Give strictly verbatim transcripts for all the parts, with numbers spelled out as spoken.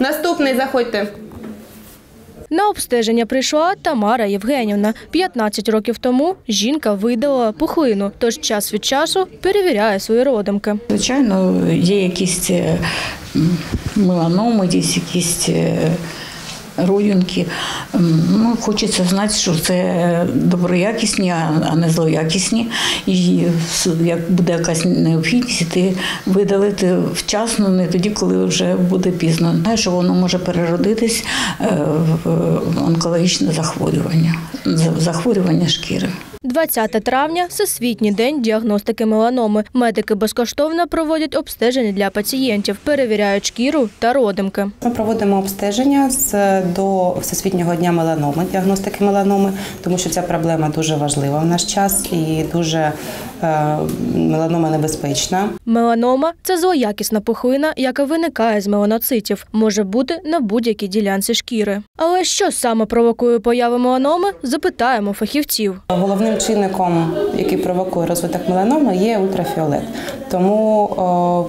Наступний, заходьте. На обстеження прийшла Тамара Євгенівна. п'ятнадцять років тому жінка видалила пухлину, тож час від часу перевіряє свої родимки. Звичайно, є якісь меланоми, є якісь родинки. Ну, хочеться знати, що це доброякісні, а не злоякісні. І як буде якась необхідність, ти видалити вчасно, не тоді, коли вже буде пізно. Знаю, що воно може переродитись в онкологічне захворювання, захворювання шкіри. двадцятого травня – Всесвітній день діагностики меланоми. Медики безкоштовно проводять обстеження для пацієнтів, перевіряють шкіру та родимки. Ми проводимо обстеження до Всесвітнього дня меланоми, діагностики меланоми, тому що ця проблема дуже важлива в наш час і дуже е, меланома небезпечна. Меланома – це злоякісна пухлина, яка виникає з меланоцитів. Може бути на будь-якій ділянці шкіри. Але що саме провокує появу меланоми – запитаємо фахівців. Головним чинником, який провокує розвиток меланоми, є ультрафіолет. Тому о,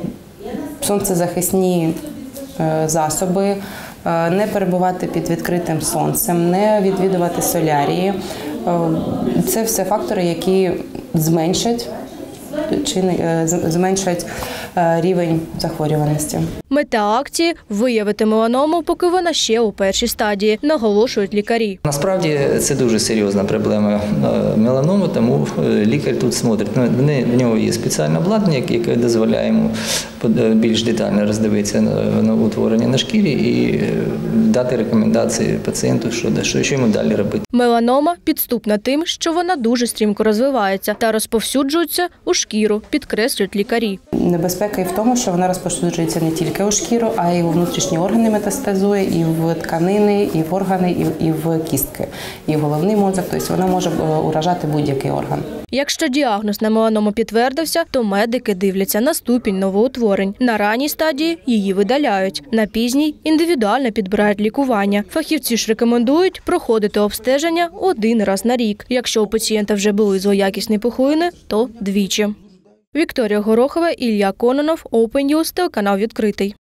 сонцезахисні е, засоби, е, не перебувати під відкритим сонцем, не відвідувати солярії е, – це все фактори, які зменшать, чи, е, зменшать е, рівень захворюваності. Мета акції – виявити меланому, поки вона ще у першій стадії, наголошують лікарі. Насправді це дуже серйозна проблема меланоми, тому лікар тут смотрить. В нього є спеціальне обладнання, яке дозволяє йому більш детально роздивитися на утворення на шкірі і дати рекомендації пацієнту, що, що йому далі робити. Меланома підступна тим, що вона дуже стрімко розвивається та розповсюджується у шкіру, підкреслюють лікарі. Небезпека і в тому, що вона розповсюджується не тільки у шкіру, а й у внутрішні органи метастазує, і в тканини, і в органи, і в кістки, і в головний мозок. Тобто вона може уражати будь-який орган. Якщо діагноз на меланому підтвердився, то медики дивляться на ступінь новоутворень. На ранній стадії її видаляють, на пізній індивідуально підбирають лікування. Фахівці ж рекомендують проходити обстеження один раз на рік. Якщо у пацієнта вже були злоякісні пухлини, то двічі. Вікторія Горохова, Ілля Кононов, Open News, телеканал «Відкритий».